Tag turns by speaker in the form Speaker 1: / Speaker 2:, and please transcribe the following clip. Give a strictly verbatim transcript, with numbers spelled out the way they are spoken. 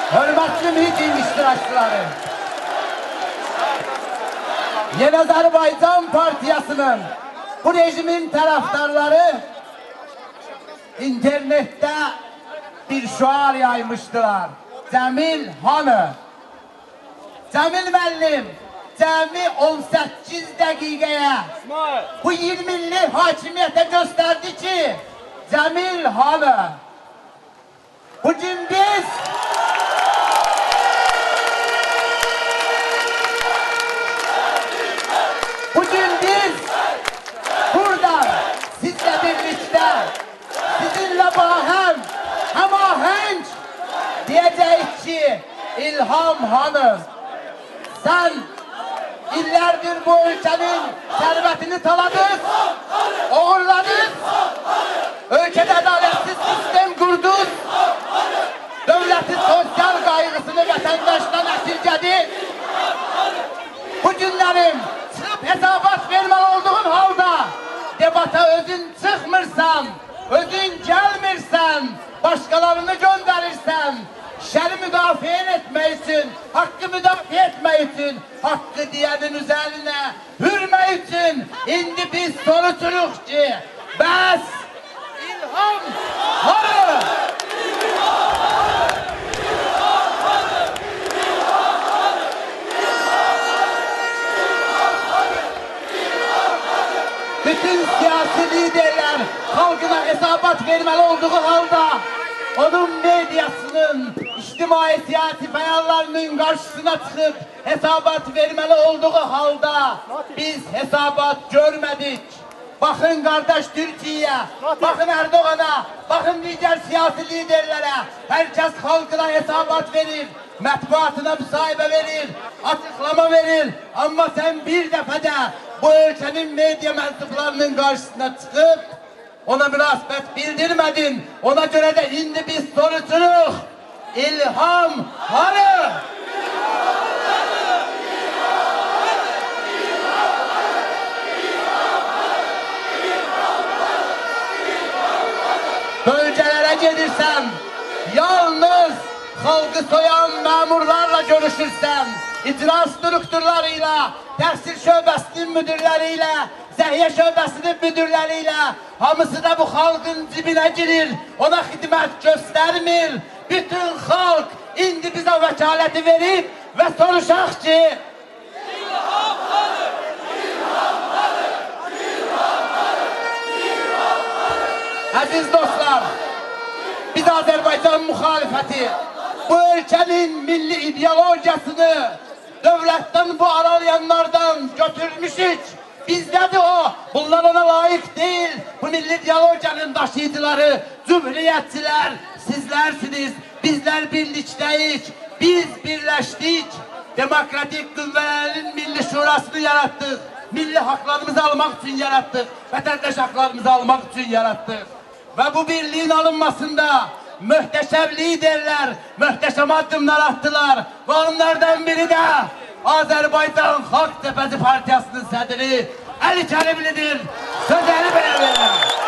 Speaker 1: Hörmətli miting iştirakçıları, Yeni Azərbaycan Partiyasının bu rejimin taraftarları internette bir şuar yaymıştılar. Cəmil hanı? Cəmil müəllim cəmi on səkkiz dəqiqəyə bu iyirmi illik hakimiyyətə göstərdi ki, Cəmil hanı? Bugün biz Bugün biz buradan sizle birlikte sizinle bahem, hemahenk diyeceğiz ki İlham Hanım, sen illerdir bu ülkenin servetini taladın, oğurladın, ülkede adaletsiz sistem kurdun, devletin sosyal kaygısını vatandaştan esirgedi. Bu günlerin çıkıp hesabat vermeli olduğun halda debata özün çıkmırsan, özün gelmirsen, başkalarını gönderirsen, şer'i müdafiə etmək üçün, hakkı müdafiə etmək üçün, hakkı diyenin üzerine hürmək üçün indi biz soruturuq ki, bəs İlham hanı? Bütün siyasi liderler halkına hesabat vermeli olduğu halda onun medyasının, içtimai siyasi beyanlarının karşısına çıkıp hesabat vermeli olduğu halda biz hesabat görmedik. Bakın kardeş Türkiye'ye, bakın Erdoğan'a, bakın diğer siyasi liderlere, herkes halkına hesabat verir, mətbuatına müsahibə verir, açıklama verir. Ama sen bir defede bu ülkenin medya mensuplarının karşısına çıkıp ona münasebet bildirmedin. Ona göre de indi biz soruyoruz. İlham hanı? Bölgelere gelirsen, yalnız halkı soyan memurlarla görüşürsen, icra strukturlarıyla, təhsil şöbəsinin müdürleriyle, Zəhiyyə şöbəsinin müdürleriyle, hamısı da bu halkın cibine girir, ona hizmet göstermir. Bütün halk indi bize vəkaleti verip ve soruşaq ki, İlham hanı? İlham hanı? İlham hanı? İlham hanı? Aziz dostlar, biz Azərbaycan muhalefeti bu ülkenin milli ideolojisini devletten bu aralayanlardan götürmüşük. Bizdedir o. Bunlar ona layık değil. Bu milli ideolojinin taşıyıcıları, cumhuriyetçiler sizlersiniz. Bizler birlikteyiz. Biz birleştik. Demokratik qüvvələrin milli şurasını yarattık. Milli haklarımızı almak için yarattık. Vatandaş haklarımızı almak için yarattık. Ve bu birliğin alınmasında mühteşem liderler, mühteşem adımlar attılar. Ve onlardan biri de Azerbaycan Halk Cephesi Partiyasının sədri Ali Kərimlidir. Sözleri belə verirəm.